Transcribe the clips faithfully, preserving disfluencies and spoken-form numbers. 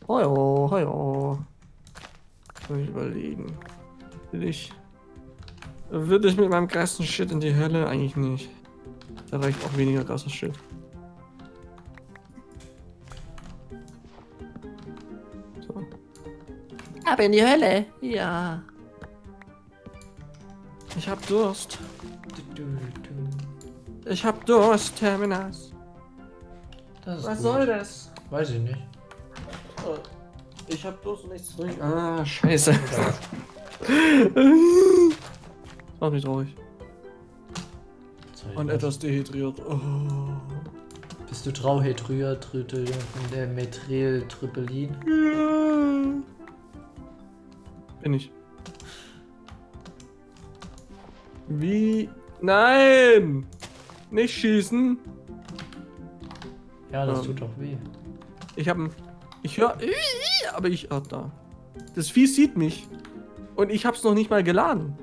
Hallo, hallo. Soll ich überlegen. Will ich. Würde ich mit meinem krassen Shit in die Hölle? Eigentlich nicht. Da reicht auch weniger krasser Shit. So. Ab in die Hölle! Ja. Ich hab Durst. Ich hab Durst, Terminas. Das Was gut. soll das? Weiß ich nicht. Oh, ich hab Durst und nichts zu trinken. Ah, scheiße. Mach mich traurig. Und etwas dehydriert. Oh. Bist du Trauhydriert, der Methyltrypelin? Ja. Bin ich. Wie? Nein! Nicht schießen! Ja, das Ähm. tut doch weh. Ich hab ein. Ich höre. Aber ich. Ah, da. Das Vieh sieht mich. Und ich hab's noch nicht mal geladen.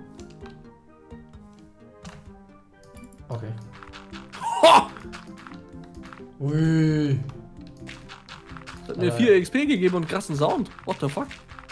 Okay. Ho! Ui. Das hat mir Aber- vier X P gegeben und krassen Sound. What the fuck?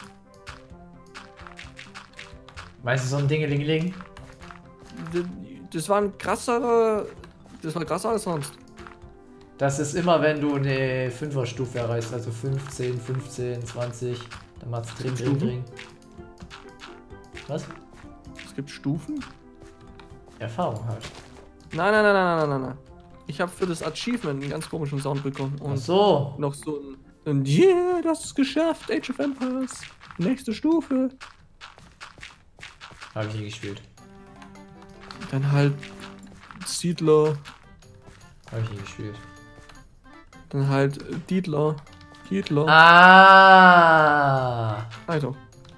Meinst du so ein Dingelingeling? Das war ein krasserer. Das war krasser als sonst. Das ist immer, wenn du eine Fünfer-Stufe erreichst, also fünfzehn, fünfzehn, zwanzig, dann macht's drin, drin, Stufen? drin. Was? Es gibt Stufen? Erfahrung halt. Nein, nein, nein, nein, nein, nein, nein. Ich habe für das Achievement einen ganz komischen Sound bekommen. Und Ach so. noch so ein, ein Yeah, das ist geschafft, Age of Empires. Nächste Stufe. Habe ich nie gespielt. Dann halt Siedler. Habe ich nie gespielt. Dann halt Dietler. Dietler. Ah. Alter.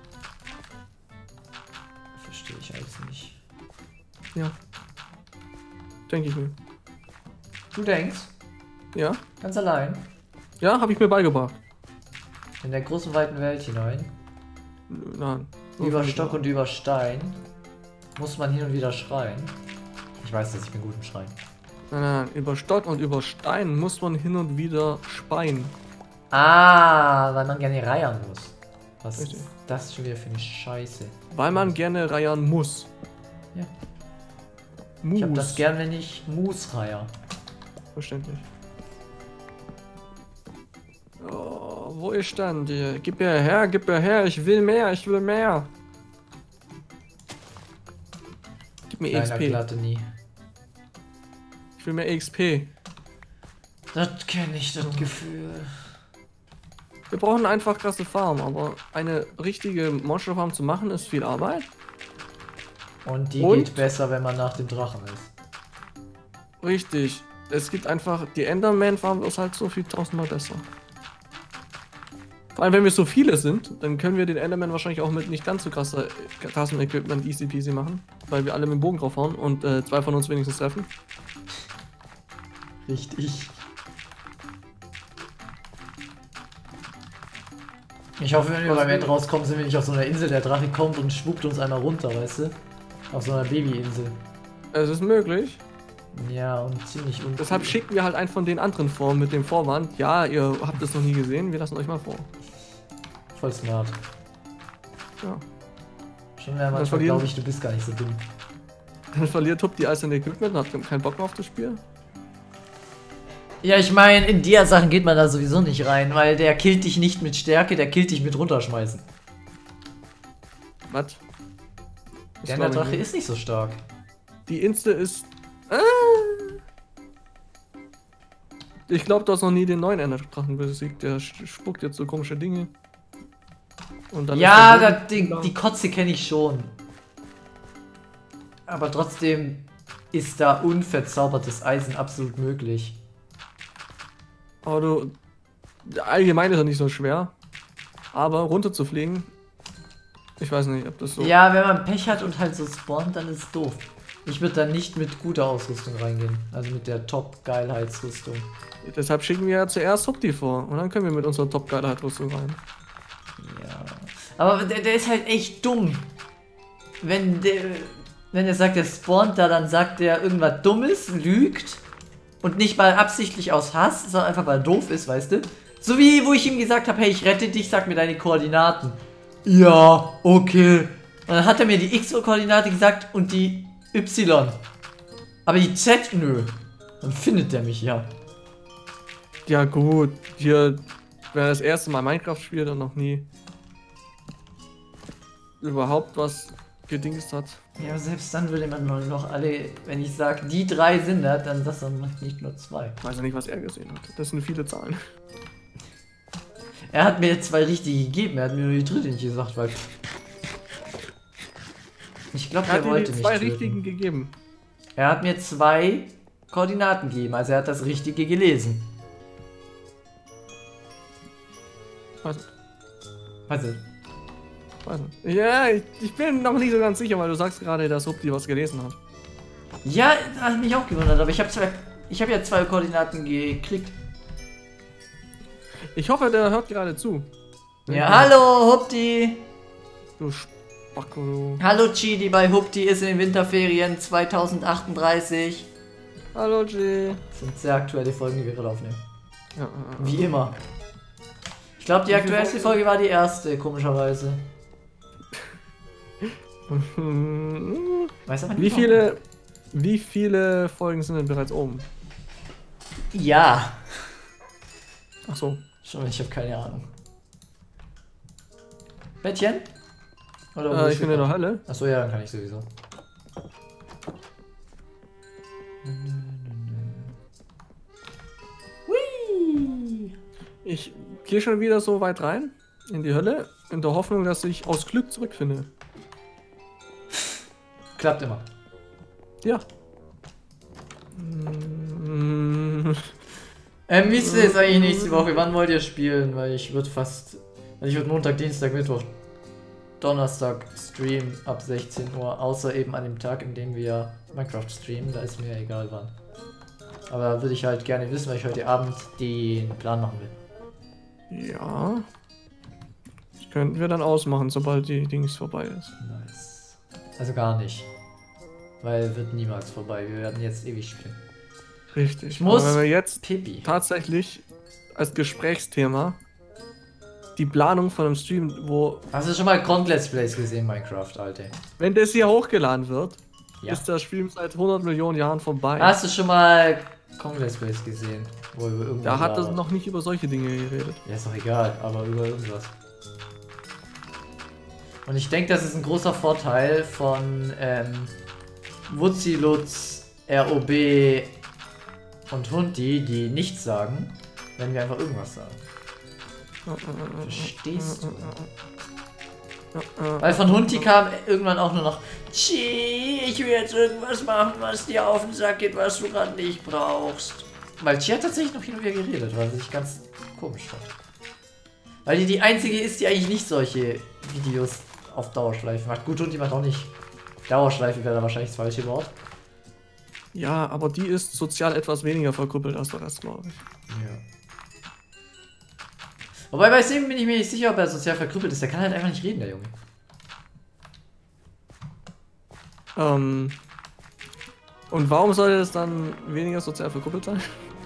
Verstehe ich alles nicht. Ja. Denke ich mir. Du denkst, Ja? ganz allein, Ja, habe ich mir beigebracht. in der großen weiten Welt hinein, Nö, Nein. über Stock und über Stein, muss man hin und wieder schreien. Ich weiß, dass ich bin gut im Schreien. Nein, nein, nein. Über Stock und über Stein muss man hin und wieder speien. Ah, weil man gerne reiern muss. Was Richtig. ist das schon wieder für eine Scheiße? Weil man gerne reiern muss. Ja. Mus. Ich hab das gern, wenn ich Mus reier. Verständlich. Oh, wo ist denn die? Gib mir her, gib mir her, ich will mehr, ich will mehr. Gib mir Kleiner X P. Glatte nie. Ich will mehr X P. Das kenne ich, das Gefühl. Wir brauchen einfach krasse Farm, aber eine richtige Monsterfarm zu machen ist viel Arbeit. Und die Und? geht besser, wenn man nach dem Drachen ist. Richtig. Es gibt einfach, die Enderman-Farm ist halt so viel tausendmal besser. Vor allem, wenn wir so viele sind, dann können wir den Enderman wahrscheinlich auch mit nicht ganz so krasser, krassem Equipment easy peasy machen. Weil wir alle mit dem Bogen draufhauen und äh, zwei von uns wenigstens treffen. Richtig. Ich hoffe, wenn wir Was beim will- End rauskommen, sind wir nicht auf so einer Insel. Der Drache kommt und spuckt uns einmal runter, weißt du? Auf so einer Babyinsel. Es ist möglich. Ja, und ziemlich uncool. Deshalb schicken wir halt einen von den anderen vor mit dem Vorwand. Ja, ihr habt es noch nie gesehen, wir lassen euch mal vor. Voll smart. Ja. Schon mehr Dann manchmal verlieren- glaube ich, du bist gar nicht so dumm. Dann verliert Tup die alles in Equipment und hat keinen Bock mehr auf das Spiel. Ja, ich meine, in die Sachen geht man da sowieso nicht rein, weil der killt dich nicht mit Stärke, der killt dich mit runterschmeißen. Was? Das Der glaub ich Drache nicht. ist nicht so stark. Die Inste ist. Ah! Ich glaube, du hast noch nie den neuen Enderdrachen besiegt. Der sch- spuckt jetzt so komische Dinge. Und dann Ja, ist der da, die, die Kotze kenne ich schon. Aber trotzdem ist da unverzaubertes Eisen absolut möglich. Aber du. Allgemein ist er nicht so schwer. Aber runterzufliegen. Ich weiß nicht, ob das so. Ja, wenn man Pech hat und halt so spawnt, dann ist es doof. Ich würde da nicht mit guter Ausrüstung reingehen. Also mit der Top-Geilheitsrüstung. Deshalb schicken wir ja zuerst Hupti vor. Und dann können wir mit unserer Top-Geilheit-Rüstung rein. Ja. Aber der, der ist halt echt dumm. Wenn der, wenn er sagt, der spawnt da, dann sagt der irgendwas Dummes, lügt. Und nicht mal absichtlich aus Hass, sondern einfach weil er doof ist, weißt du? So wie, wo ich ihm gesagt habe, hey, ich rette dich, sag mir deine Koordinaten. Ja, okay. Und dann hat er mir die X-Koordinate gesagt und die Y. Aber die Z, nö. Dann findet er mich, ja. Ja gut, hier, wenn er das erste Mal Minecraft spielt und noch nie überhaupt was gedingst hat. Ja, aber selbst dann würde man noch alle, wenn ich sage, die drei sind das, dann sagst du nicht nur zwei. Ich weiß ja nicht, was er gesehen hat. Das sind viele Zahlen. Er hat mir zwei richtige gegeben, er hat mir nur die dritte nicht gesagt, weil... Ich glaube, Er er hat dir wollte die mich zwei töten. richtigen gegeben. Er hat mir zwei Koordinaten gegeben, also er hat das Richtige gelesen. Also, Also, also. Ja, ich, ich bin noch nicht so ganz sicher, weil du sagst gerade, dass Hupti was gelesen hat. ja, das hat mich auch gewundert, aber ich habe zwei, ich habe ja zwei Koordinaten gekriegt. Ich hoffe, der hört gerade zu. Ja, hallo, Hupti. Du Spacko, du. Hallo, Chidi bei Hupti ist in den Winterferien zweitausendachtunddreißig. Hallo, G. Das sind sehr aktuelle Folgen, die wir gerade aufnehmen. Ja, äh, Wie immer. Ich glaube, die Wie viele aktuellste Folgen? Folge war die erste, komischerweise. Weiß aber nicht Wie warum. viele, wie viele Folgen sind denn bereits oben? Ja. Ach so. Schon, ich habe keine Ahnung. Bettchen? Oder Äh, ich bin in der Hölle. Achso, ja, dann kann ich sowieso. Hui! Ich gehe schon wieder so weit rein in die Hölle, in der Hoffnung, dass ich aus Glück zurückfinde. Klappt immer. Ja. Mm, Ähm, wie ist es eigentlich nächste Woche? Wann wollt ihr spielen? Weil ich würde fast. Also ich würde Montag, Dienstag, Mittwoch, Donnerstag streamen ab sechzehn Uhr. Außer eben an dem Tag, in dem wir Minecraft streamen. Da ist mir egal wann. Aber würde ich halt gerne wissen, weil ich heute Abend den Plan machen will. Ja. Das könnten wir dann ausmachen, sobald die Dings vorbei ist. Nice. Also gar nicht. Weil wird niemals vorbei. Wir werden jetzt ewig spielen. Richtig. Ich muss- Aber wenn wir jetzt Pippi. tatsächlich als Gesprächsthema die Planung von einem Stream, wo, Hast du schon mal Grund Let's Plays gesehen, Minecraft, Alter? wenn das hier hochgeladen wird, Ja. ist das Stream seit hundert Millionen Jahren vorbei. Hast du schon mal Grund Let's Plays gesehen? Wo über irgendwas Da hat er labert? noch nicht über solche Dinge geredet. Ja, ist doch egal, aber über irgendwas. Und ich denke, das ist ein großer Vorteil von ähm, Wutzi, Lutz, R O B und Hunti, die nichts sagen, wenn wir einfach irgendwas sagen. Verstehst du? Weil von Hunti kam irgendwann auch nur noch Chi, ich will jetzt irgendwas machen, was dir auf den Sack geht, was du gerade nicht brauchst. Weil Chi hat tatsächlich noch hin und wieder geredet, was ich ganz komisch fand. Weil die die einzige ist, die eigentlich nicht solche Videos auf Dauerschleife macht. Gut, Hunti macht auch nicht. Dauerschleife wäre da wahrscheinlich das falsche Wort. Ja, aber die ist sozial etwas weniger verkrüppelt als der Rest, glaube ich. Ja. Wobei bei Sim bin ich mir nicht sicher, ob er sozial verkrüppelt ist. Der kann halt einfach nicht reden, der Junge. Ähm. Und warum sollte es dann weniger sozial verkrüppelt sein?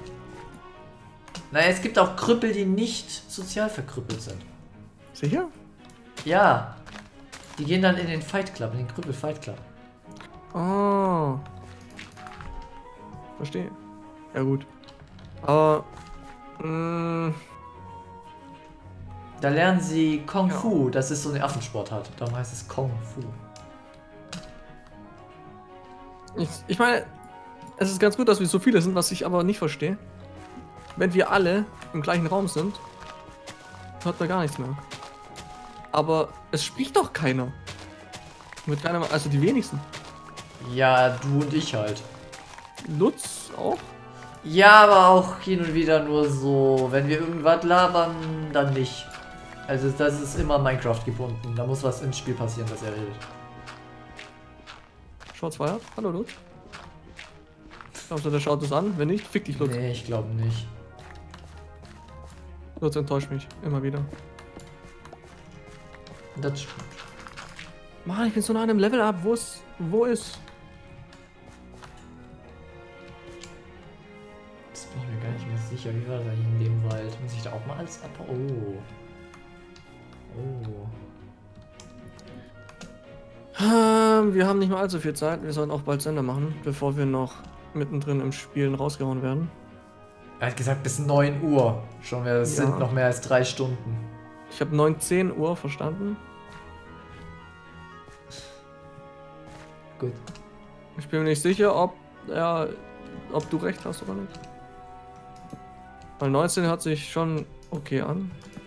Naja, es gibt auch Krüppel, die nicht sozial verkrüppelt sind. Sicher? Ja. Die gehen dann in den Fight Club, in den Krüppel Fight Club. Oh. Verstehe. Ja gut. Aber. Mh, Da lernen sie Kung Ja. Fu. Das ist so eine Affensportart. Darum heißt es Kung Fu. ich, ich meine, es ist ganz gut, dass wir so viele sind, was ich aber nicht verstehe. Wenn wir alle im gleichen Raum sind, hört man gar nichts mehr. Aber es spricht doch keiner. Mit keiner, also die wenigsten. Ja, du und ich halt. Lutz auch? Ja, aber auch hin und wieder nur so. Wenn wir irgendwas labern, dann nicht. Also das ist immer Minecraft gebunden. Da muss was ins Spiel passieren, dass er redet. Schwarzfeuer? Hallo Lutz? Glaubst du, der schaut es an? Wenn nicht, fick dich, Lutz. Nee, ich glaube nicht. Lutz enttäuscht mich. Immer wieder. Das stimmt. Mann, ich bin so nah an einem Level ab. Wo ist. Wo ist. Das bin ich mir gar nicht mehr sicher. Wie war das eigentlich in dem Wald? Muss ich ich da auch mal alles ab? Oh. Oh. Ähm, wir haben nicht mehr allzu viel Zeit. Wir sollten auch bald Sender machen, bevor wir noch mittendrin im Spielen rausgehauen werden. Er hat gesagt bis neun Uhr. Schon, das Ja. sind noch mehr als drei Stunden. Ich habe neun, zehn Uhr verstanden. Gut. Ich bin mir nicht sicher, ob, ja, ob du recht hast oder nicht. Weil neunzehn hört sich schon okay an.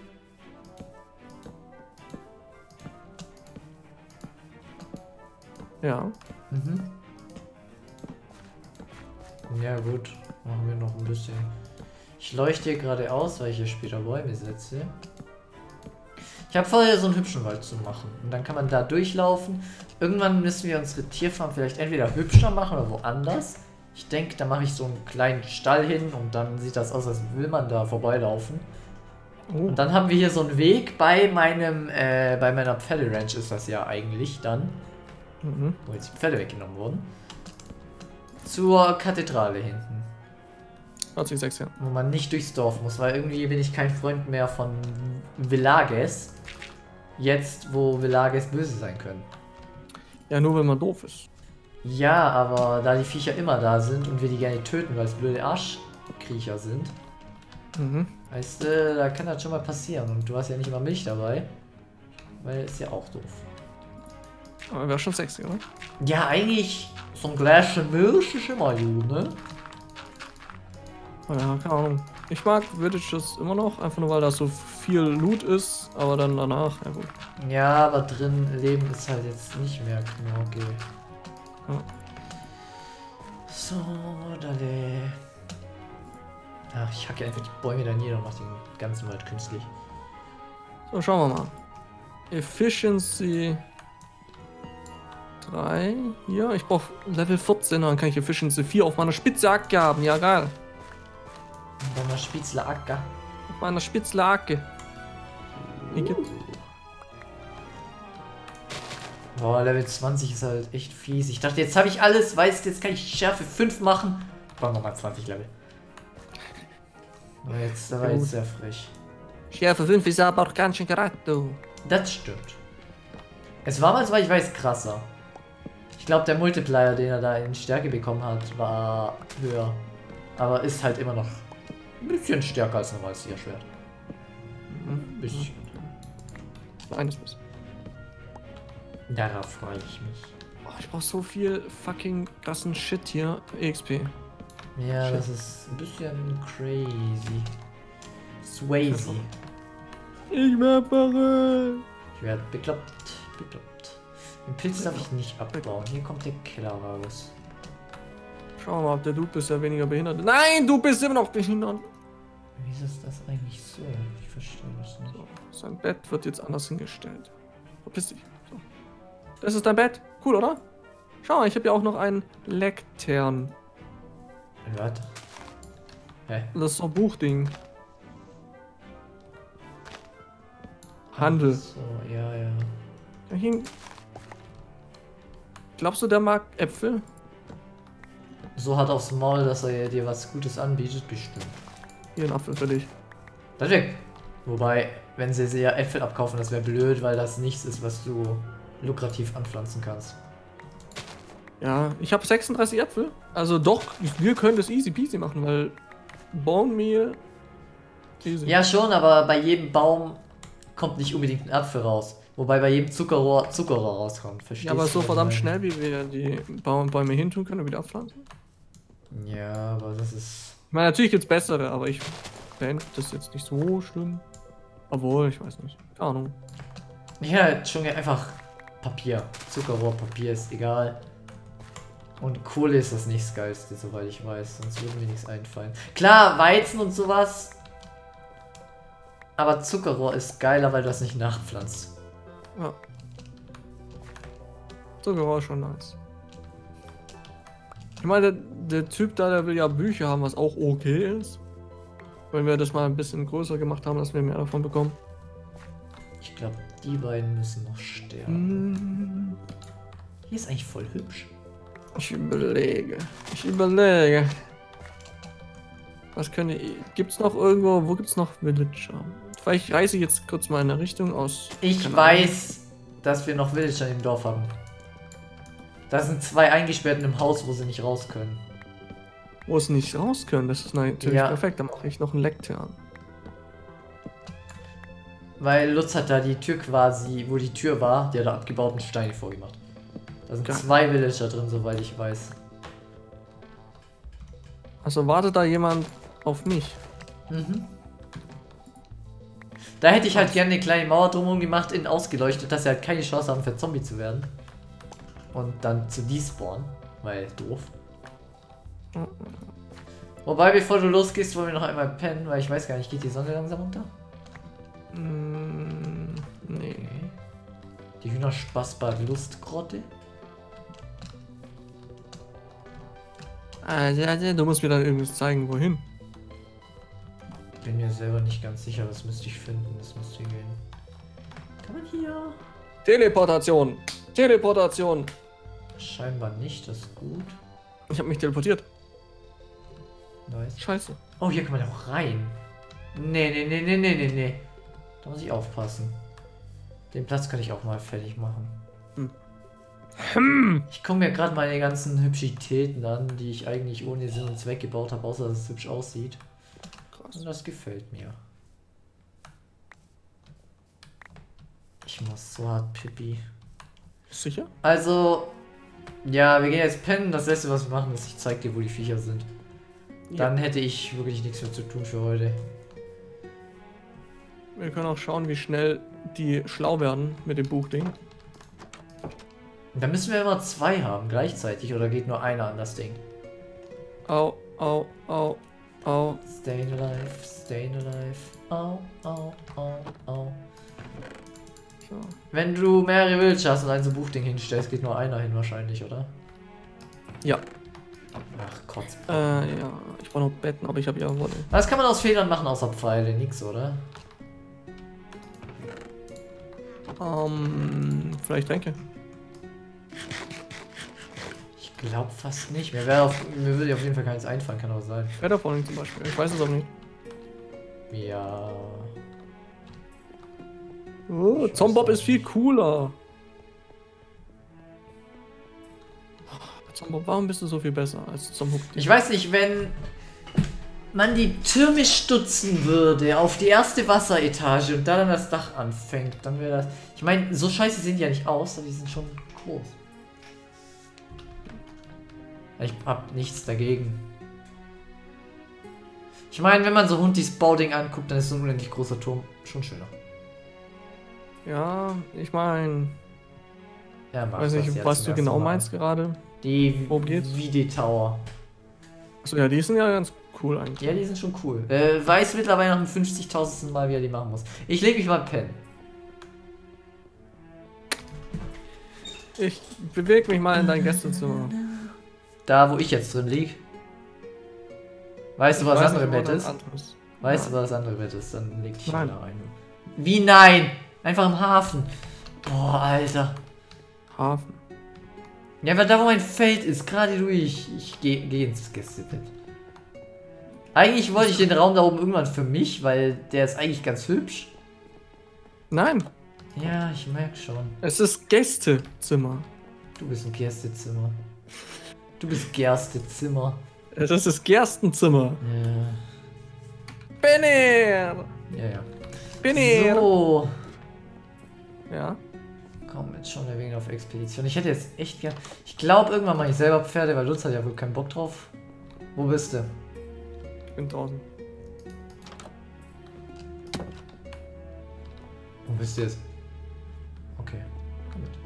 Ja. Mhm. Ja gut, machen wir noch ein bisschen. Ich leuchte hier gerade aus, weil ich hier später Bäume setze. Ich habe vorher so einen hübschen Wald zu machen. Und dann kann man da durchlaufen. Irgendwann müssen wir unsere Tierfarm vielleicht entweder hübscher machen oder woanders. Ich denke, da mache ich so einen kleinen Stall hin und dann sieht das aus, als will man da vorbeilaufen. Oh. Und dann haben wir hier so einen Weg bei meinem, äh, bei meiner Pferde-Ranch ist das ja eigentlich dann. Mhm. Wo jetzt die Pferde weggenommen wurden. Zur Kathedrale hinten. Hört sich sechs, ja. Wo man nicht durchs Dorf muss, weil irgendwie bin ich kein Freund mehr von Villages. Jetzt, wo Villages böse sein können. Ja, nur wenn man doof ist. Ja, aber da die Viecher immer da sind und wir die gerne töten, weil es blöde Arschkriecher sind, Mhm. weißt du, da kann das schon mal passieren. Und du hast ja nicht immer Milch dabei, weil ist ja auch doof. Aber wäre schon sexy, oder? Ja, eigentlich so ein Glas Milch ist immer gut, ne? Ja, keine Ahnung. Ich mag Villages immer noch, einfach nur weil da so viel Loot ist, aber dann danach, ja gut. Ja, aber drin leben ist halt jetzt nicht mehr knorke. Ja. So, dale. Ach, ich hacke einfach die Bäume da nieder und mach den ganzen Wald künstlich. So, schauen wir mal. Efficiency drei. Hier, ich brauche Level vierzehn, dann kann ich Efficiency vier auf meiner Spitze Acke haben. Ja, geil. Und dann mal Spitzler Acker. Auf meiner Spitze Acke. Uh. Boah, Level zwanzig ist halt echt fies. Ich dachte, jetzt habe ich alles, weißt du, jetzt kann ich Schärfe fünf machen. Ich brauche nochmal zwanzig Level. Aber jetzt, da war Ja, jetzt sehr frech. Schärfe fünf ist aber auch ganz schön Charakter. Das stimmt. Es war mal, soweit ich weiß, krasser. Ich glaube, der Multiplier, den er da in Stärke bekommen hat, war höher. Aber ist halt immer noch ein bisschen stärker als normales Tierschwert. Ein bisschen. Eines bisschen. Darauf freue ich mich. Oh, ich brauche so viel fucking krassen Shit hier. E X P. Ja, Shit. das ist ein bisschen crazy. Swayze. Ich werde verrückt. Ich werde bekloppt. Bekloppt. Den Pilz darf ich nicht abbauen. Hier kommt der Keller raus. Schauen wir mal, ob der Dude ist ja weniger behindert. Nein, du bist immer noch behindert. Wieso ist das eigentlich so? Ich verstehe das nicht. So, sein Bett wird jetzt anders hingestellt. Verpiss dich. So. Das ist dein Bett. Cool, oder? Schau mal, ich habe ja auch noch einen Lektern. Warte. Hä? Das ist so ein Buchding. Handel. So, ja, ja. Da hing. Glaubst du, der mag Äpfel? So hart aufs Maul, dass er dir was Gutes anbietet, bestimmt. Hier ein Apfel für dich. Das weg. Wobei, wenn sie sehr Äpfel abkaufen, das wäre blöd, weil das nichts ist, was du lukrativ anpflanzen kannst. Ja, ich habe sechsunddreißig Äpfel. Also doch, wir können das easy peasy machen, weil Bone Meal. Easy. Ja, schon, aber bei jedem Baum kommt nicht unbedingt ein Apfel raus. Wobei bei jedem Zuckerrohr Zuckerrohr rauskommt. Verstehst Ja, aber du, so was verdammt ich meine? schnell, wie wir die Baum Bäume hintun können und wieder abpflanzen. Ja, aber das ist. Ich meine, natürlich gibt's bessere, aber ich fände das jetzt nicht so schlimm. Obwohl, ich weiß nicht. Keine Ahnung. Ja, schon einfach Papier. Zuckerrohr, Papier ist egal. Und Kohle ist das nicht das Geilste, soweit ich weiß. Sonst würde mir nichts einfallen. Klar, Weizen und sowas. Aber Zuckerrohr ist geiler, weil du das nicht nachpflanzt. Ja. Zuckerrohr ist schon nice. Ich meine, der, der Typ da, der will ja Bücher haben, was auch okay ist. Wenn wir das mal ein bisschen größer gemacht haben, dass wir mehr davon bekommen. Ich glaube, die beiden müssen noch sterben. Hm, Hier ist eigentlich voll hübsch. Ich überlege. Ich überlege. Was könnte ich... Gibt's noch irgendwo... Wo gibt's noch Villager? Vielleicht reise ich jetzt kurz mal in eine Richtung aus... Ich weiß, dass wir noch Villager im Dorf haben. Da sind zwei eingesperrt in einem Haus, wo sie nicht raus können. Wo sie nicht raus können, das ist natürlich Ja. perfekt. Dann mache ich noch einen Lektern. Weil Lutz hat da die Tür quasi, wo die Tür war, die hat da abgebauten Steine vorgemacht. Da sind Geil. zwei Villager drin, soweit ich weiß. Also wartet da jemand auf mich? Mhm. Da hätte ich halt gerne eine kleine Mauer drumherum gemacht, innen ausgeleuchtet, dass sie halt keine Chance haben, für Zombie zu werden. Und dann zu despawnen, weil doof. Mhm. Wobei, bevor du losgehst, wollen wir noch einmal pennen, weil ich weiß gar nicht, geht die Sonne langsam unter? Mm, nee. Okay. Die Hühnerspaßbar Lustgrotte. Also, also, du musst mir dann irgendwas zeigen, wohin. Bin mir selber nicht ganz sicher, was müsste ich finden, das müsste hier gehen. Kann man hier? Teleportation! Teleportation! Scheinbar nicht, das ist gut. Ich habe mich teleportiert. Nice. Scheiße. Oh, hier kann man auch rein. Nee, nee, nee, nee, nee, nee, nee. Da muss ich aufpassen. Den Platz kann ich auch mal fertig machen. Hm. Ich komme mir gerade meine ganzen Hübschitäten an, die ich eigentlich ohne Sinn und Zweck gebaut habe, außer dass es hübsch aussieht. Krass. Und das gefällt mir. Ich muss so hart pipi. Sicher? Also, ja, wir gehen jetzt pennen. Das letzte, was wir machen, ist, ich zeig dir, wo die Viecher sind. Dann hätte ich wirklich nichts mehr zu tun für heute. Wir können auch schauen, wie schnell die schlau werden mit dem Buchding. Da müssen wir immer zwei haben gleichzeitig, oder geht nur einer an das Ding? Au, au, au, au. Staying alive, staying alive. Au, au, au, au. So. Wenn du mehrere Villager hast und ein so Buchding hinstellst, geht nur einer hin wahrscheinlich, oder? Ja. Ach, Kotz. Äh, ja. Ich brauche noch Betten, aber ich habe ja Wolle. Was kann man aus Fehlern machen außer Pfeile? Nix, oder? Ähm, vielleicht Tränke. Ich glaube fast nicht. Mir, wär auf, mir würde auf jeden Fall keins einfallen, kann aber sein. Weatherfalling zum Beispiel. Ich weiß es auch nicht. Ja. Oh, Zombob ist viel cooler. Zombob, warum bist du so viel besser als Zombob? Ich weiß nicht, wenn man die Türme stutzen würde auf die erste Wasseretage und da dann das Dach anfängt, dann wäre das... Ich meine, so scheiße sehen die ja nicht aus, aber die sind schon groß. Ich hab nichts dagegen. Ich meine, wenn man so Hundis Bauding anguckt, dann ist so ein unendlich großer Turm schon schöner. Ja, ich meine, Ja, mach weiß das nicht, jetzt was zum du ersten genau Mal. meinst gerade. Die Worum geht's? V D Tower. Achso, ja, die sind ja ganz cool eigentlich. Ja, die sind schon cool. Äh, weiß mittlerweile nach dem fünfzigtausendsten Mal, wie er die machen muss. Ich leg mich mal pennen. Ich bewege mich mal in dein Gästezimmer. Da, wo ich jetzt drin lieg. Weißt du, was das andere Bett ist? Anderes. Weißt du, Nein. was das andere Bett ist? Dann leg dich Nein. mal da rein. Wie nein? Einfach im Hafen. Boah, Alter. Hafen. Ja, weil da, wo mein Feld ist, gerade durch. Ich gehe geh ins Gästebett. Eigentlich wollte ich den Raum da oben irgendwann für mich, weil der ist eigentlich ganz hübsch. Nein, Ja, ich merke schon. es ist Gästezimmer. Du bist ein Gerstezimmer. Du bist Gerstezimmer. Es ist das Gerstenzimmer. Ja. Benner! Ja, ja. Benner! So. Ja. Komm, jetzt schon der Weg auf Expedition. Ich hätte jetzt echt gern... Ich glaube, irgendwann mache ich selber Pferde, weil Lutz hat ja wohl keinen Bock drauf. Wo bist du? Ich bin draußen. Wo bist du jetzt? Okay, komm mit.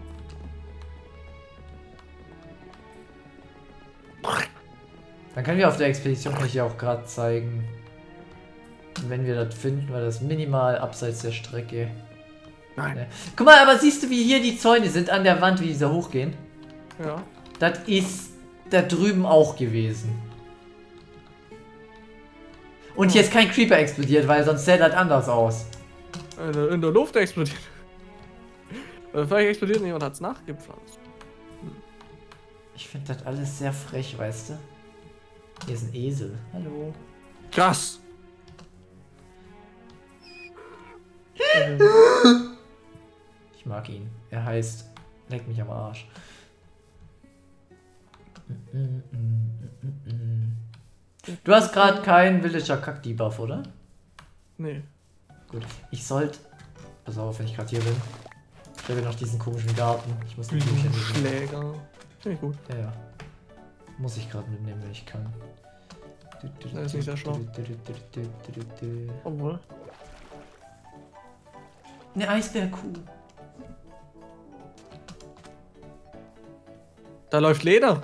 Dann können wir auf der Expedition, kann ich dir auch gerade zeigen, wenn wir das finden, weil das minimal abseits der Strecke. Nein. Ja. Guck mal, aber siehst du, wie hier die Zäune sind an der Wand, wie die da hochgehen? Ja. Das ist da drüben auch gewesen. Und hier ist kein Creeper explodiert, weil sonst sähe das anders aus. In der, in der Luft explodiert. Oder vielleicht explodiert und jemand hat es nachgepflanzt. Ich finde das alles sehr frech, weißt du? Hier ist ein Esel. Hallo. Krass. Ich mag ihn. Er heißt Leck mich am Arsch. Du hast gerade keinen Villager-Kack-Debuff, oder? Nee. Gut. Ich sollte... Pass auf, wenn ich gerade hier bin. Ich habe ja noch diesen komischen Garten. Ich muss den Bücher mitnehmen. Schläger. Finde ich gut. Ja, ja. Muss ich gerade mitnehmen, wenn ich kann. Das ist nicht sehr schlau. Obwohl. Eine Eisbärkuh. Da läuft Leder.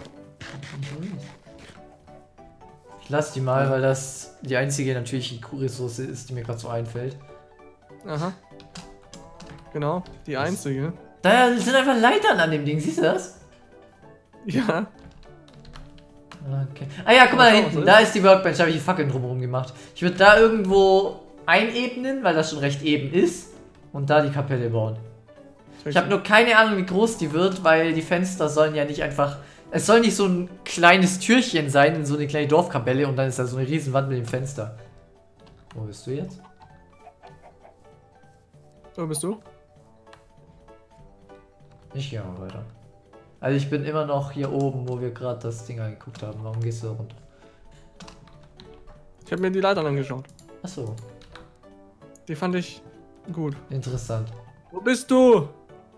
Ich lasse die mal, weil das die einzige natürliche Kuhressource ist, die mir gerade so einfällt. Aha. Genau, die einzige. Da sind einfach Leitern an dem Ding, siehst du das? Ja. Okay. Ah ja, guck mal da hinten, da ist die Workbench, da habe ich die Fackeln drumherum gemacht. Ich würde da irgendwo einebnen, weil das schon recht eben ist. Und da die Kapelle bauen. Ich habe nur keine Ahnung, wie groß die wird, weil die Fenster sollen ja nicht einfach... Es soll nicht so ein kleines Türchen sein in so eine kleine Dorfkapelle und dann ist da so eine riesen Wand mit dem Fenster. Wo bist du jetzt? Wo bist du? Ich gehe mal weiter. Also ich bin immer noch hier oben, wo wir gerade das Ding angeguckt haben. Warum gehst du da runter? Ich habe mir die Leitern angeschaut. Achso. Die fand ich gut. Interessant. Wo bist du?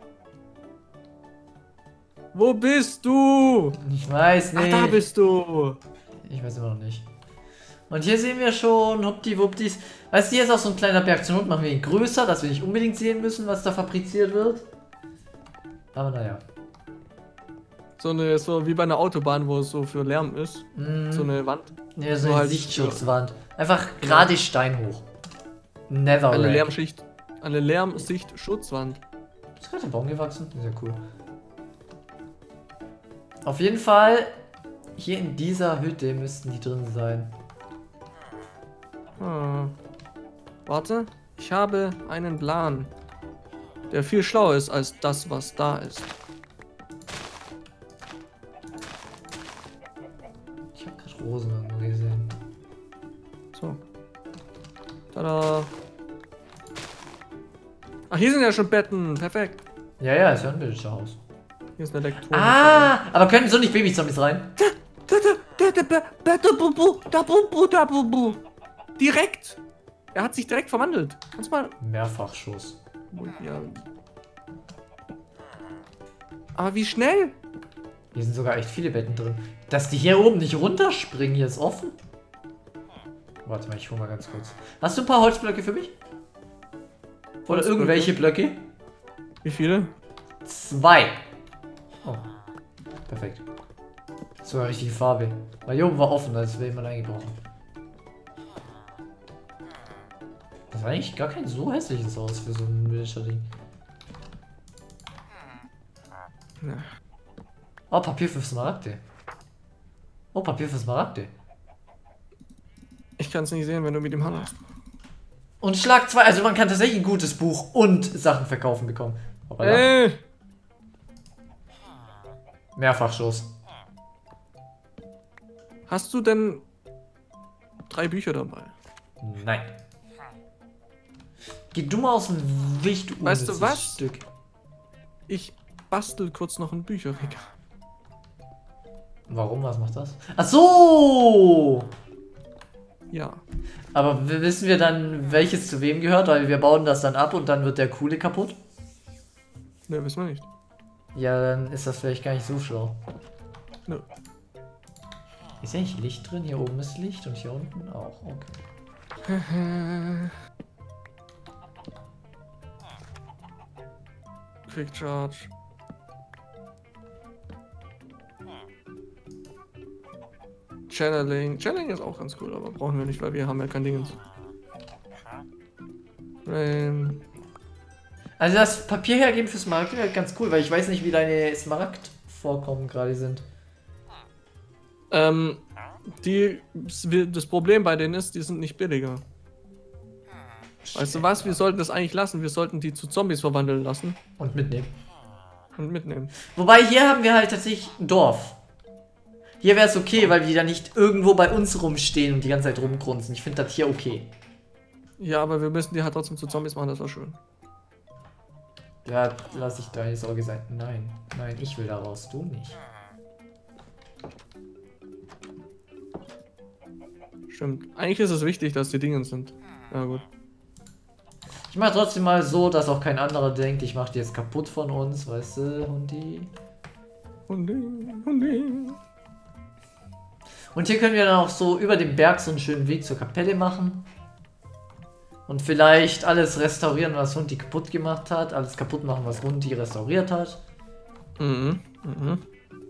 Wo bist du? Ich weiß nicht. Ach, da bist du. Ich weiß immer noch nicht. Und hier sehen wir schon, Huppdiwuppdis. Weißt du, hier ist auch so ein kleiner Berg. Zur Not machen wir ihn größer, dass wir nicht unbedingt sehen müssen, was da fabriziert wird. Aber naja. So eine, so wie bei einer Autobahn, wo es so für Lärm ist. Mm. So eine Wand. Ja, so So eine halt- Sichtschutzwand. Einfach gerade Stein hoch. Never Eine wreck. Lärmschicht. Eine Lärmsichtschutzwand. Ist gerade der Baum gewachsen? Ist ja cool. Auf jeden Fall, hier in dieser Hütte müssten die drin sein. Ah. Warte. Ich habe einen Plan. Der viel schlauer ist als das, was da ist. Ich habe gerade Rosen irgendwo gesehen. So. Tada. Ach, hier sind ja schon Betten. Perfekt. Ja, ja, ist ja ein Villagerhaus. Hier ist eine Elektronik. Ah, aber können so nicht Babyzombies rein? Da, da, da, da, da, da, bubu, da, bubu, da, bubu. Direkt. Er hat sich direkt verwandelt. Kannst mal. Mehrfachschuss. Ja. Aber wie schnell? Hier sind sogar echt viele Betten drin. Dass die hier oben nicht runterspringen, hier ist offen. Warte mal, ich hole mal ganz kurz. Hast du ein paar Holzblöcke für mich? Oder Holzblöcke? irgendwelche Blöcke? Wie viele? Zwei. Oh. Perfekt. So eine richtige Farbe. Weil hier oben war offen, das wäre jemand eingebrochen. Das war eigentlich gar kein so hässliches Haus für so ein Villager-Ding. Ja. Oh, Papier für Smaragde. Oh, Papier für Smaragde. Ich kann es nicht sehen, wenn du mit dem Hand hast. Und Schlag zwei, also man kann tatsächlich ein gutes Buch und Sachen verkaufen bekommen. Aber ja. Ey! Mehrfachschuss. Hast du denn drei Bücher dabei? Nein. Geh du mal aus dem Wicht, du Weißt du unnützes was? Stück. Ich bastel kurz noch ein Bücherregal. Warum? Was macht das? Ach so! Ja. Aber w- wissen wir dann, welches zu wem gehört? Weil wir bauen das dann ab und dann wird der coole kaputt. Ne, wissen wir nicht. Ja, dann ist das vielleicht gar nicht so schlau. Nö. Ist ja nicht Licht drin? Hier oben ist Licht und hier unten auch. Okay. Quick Charge. Channeling. Channeling ist auch ganz cool, aber brauchen wir nicht, weil wir haben ja kein Dingens. Ähm, Also das Papier hergeben für Smaragd wäre halt ganz cool, weil ich weiß nicht, wie deine Smaragd-Vorkommen gerade sind. ähm, die, das Problem bei denen ist, die sind nicht billiger. Weißt du was? Wir sollten das eigentlich lassen. Wir sollten die zu Zombies verwandeln lassen Und mitnehmen. und mitnehmen. Wobei hier haben wir halt tatsächlich ein Dorf. Hier Hier wäre es okay, weil die da nicht irgendwo bei uns rumstehen und die ganze Zeit rumgrunzen. Ich finde das hier okay. Ja, aber wir müssen die halt trotzdem zu Zombies machen, das war schön. Ja, lass ich deine Sorge sein. Nein, nein, ich will da raus, du nicht. Stimmt. Eigentlich ist es wichtig, dass die Dinge sind. Ja, gut. Ich mache trotzdem mal so, dass auch kein anderer denkt, ich mache die jetzt kaputt von uns, weißt du, Hundi. Hundi, Hundi. Und hier können wir dann auch so über den Berg so einen schönen Weg zur Kapelle machen. Und vielleicht alles restaurieren, was Hundi kaputt gemacht hat. Alles kaputt machen, was Hundi restauriert hat. Mhm, mhm.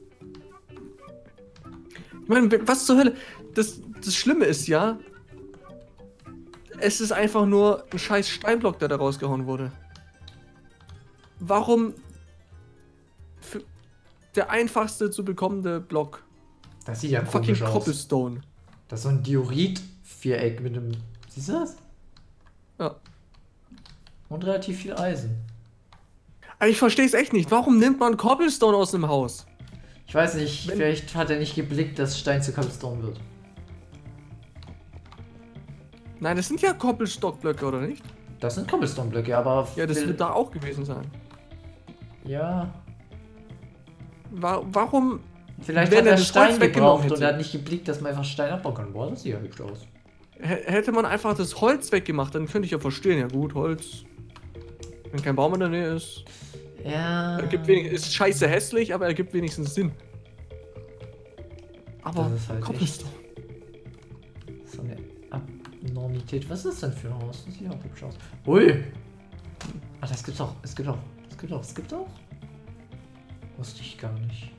Ich meine, was zur Hölle? Das, das Schlimme ist ja, es ist einfach nur ein scheiß Steinblock, der da rausgehauen wurde. Warum für der einfachste zu bekommende Block? Das sieht ja Fucking komisch aus. Cobblestone. Das ist so ein Diorit-Viereck mit einem... Siehst du das? Ja. Und relativ viel Eisen. Aber ich verstehe es echt nicht. Warum nimmt man Cobblestone aus dem Haus? Ich weiß nicht, Wenn- vielleicht hat er nicht geblickt, dass Stein zu Cobblestone wird. Nein, das sind ja Koppelstockblöcke, oder nicht? Das sind Cobblestone-Blöcke, aber... Ja, das will- wird da auch gewesen sein. Ja... Wa Warum? Vielleicht Wenn hat er er das Stein Holz weggenommen gebraucht und hätte. er hat nicht geblickt, dass man einfach Stein abbauen kann. Boah, das sieht ja hübsch aus. H hätte man einfach das Holz weggemacht, dann könnte ich ja verstehen. Ja gut, Holz. Wenn kein Baum in der Nähe ist. Ja... Er gibt wenig, ist scheiße hässlich, aber er gibt wenigstens Sinn. Aber Das ist halt Cobblestone. So eine Abnormität. Was ist das denn für ein Haus? Das sieht auch hübsch aus. Ui! Ach, das gibt's auch. Es gibt auch. Es gibt auch. Es gibt auch. Wusste ich gar nicht.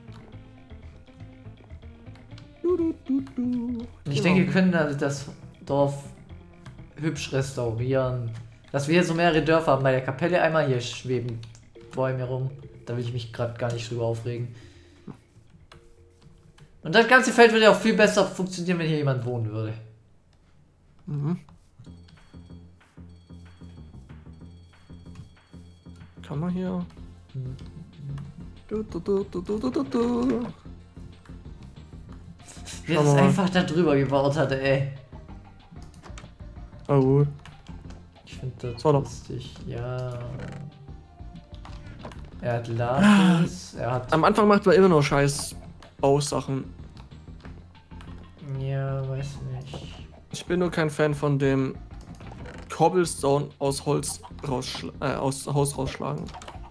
Du, du, du, du. Ich denke, wir können also das Dorf hübsch restaurieren. Dass wir hier so mehrere Dörfer haben. Bei der Kapelle einmal hier schweben Bäume rum. Da will ich mich gerade gar nicht drüber aufregen. Und das ganze Feld würde ja auch viel besser funktionieren, wenn hier jemand wohnen würde. Mhm. Kann man hier. Du, du, du, du, du, du, du, du. Wie er Schau das mal. einfach da drüber gebaut hatte, ey. Oh gut. Ich finde das So, doch. lustig. Ja. Er hat Lapis, er hat... Am Anfang macht man immer noch scheiß Bausachen. Ja, weiß nicht. Ich bin nur kein Fan von dem Cobblestone aus Holz rausschla äh, aus Haus rausschlagen.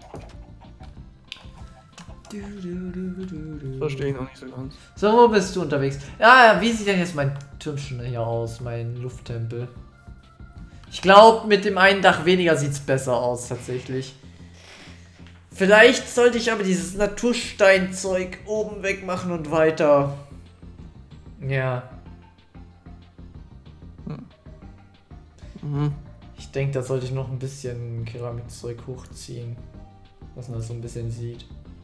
Verstehe ich noch nicht so ganz. So, wo bist du unterwegs? Ja, ja, wie sieht denn jetzt mein Türmchen hier aus, mein Lufttempel? Ich glaube, mit dem einen Dach weniger sieht es besser aus, tatsächlich. Vielleicht sollte ich aber dieses Natursteinzeug oben wegmachen und weiter. Ja. Mhm. Ich denke, da sollte ich noch ein bisschen Keramikzeug hochziehen. Dass man das so ein bisschen sieht.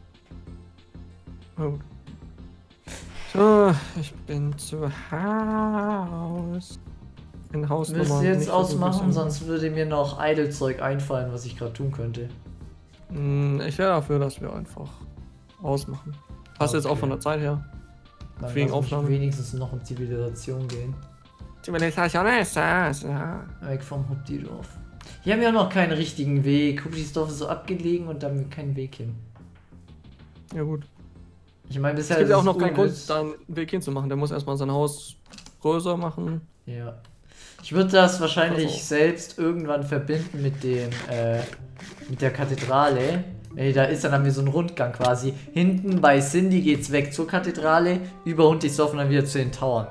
Oh. So, ich bin zu Haus. In Hausnummer. Müsst ihr jetzt nicht so ausmachen, bisschen- sonst würde mir noch Eidelzeug einfallen, was ich gerade tun könnte. Hm, Ich wäre dafür, dass wir einfach ausmachen. Passt jetzt auch Okay. von der Zeit her. Dann Wegen lass mich Aufnahme. wenigstens noch in Zivilisation gehen. Zivilisation ist das, ja. Weg vom Huptidorf. Hier haben wir auch noch keinen richtigen Weg. Huptidorf ist so abgelegen und da haben wir keinen Weg hin. Ja gut. Ich meine, Es bisher gibt ist ja auch es noch keinen Grund, unnütz. da einen Weg hinzumachen. Der muss erstmal sein Haus größer machen. Ja. Ich würde das wahrscheinlich Also. selbst irgendwann verbinden mit dem, äh, mit der Kathedrale. Wenn die da ist, dann haben wir so einen Rundgang quasi. Hinten bei Cindy geht's weg zur Kathedrale, über Huntisdorf und dann wieder zu den Towern.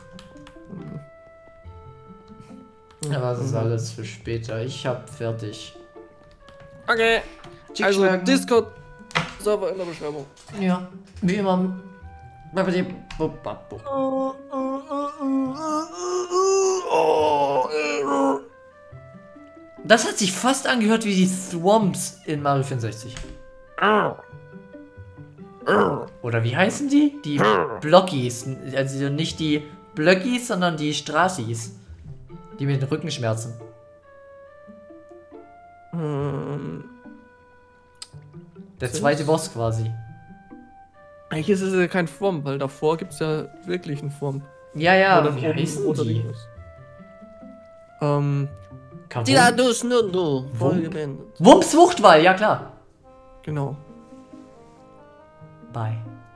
Aber das ist Mhm. alles für später. Ich hab fertig. Okay. Schick Also schnacken. Discord Server in der Beschreibung. Ja, wie immer. Das hat sich fast angehört wie die Thwomps in Mario vierundsechzig. Oder wie heißen die? Die Blockies. Also nicht die Blöckis, sondern die Straßis. Die mit den Rückenschmerzen. Ähm, Der zweite Boss quasi. Eigentlich ist es ja kein Swamp, weil davor gibt es ja wirklich einen Swamp. Ja, ja, Oder wie oben heißen oder die? links. Ähm. Kavum? Tiradus Nundu. Wump? Folge beendet. Wumps Wuchtwall, ja klar. Genau. Bye.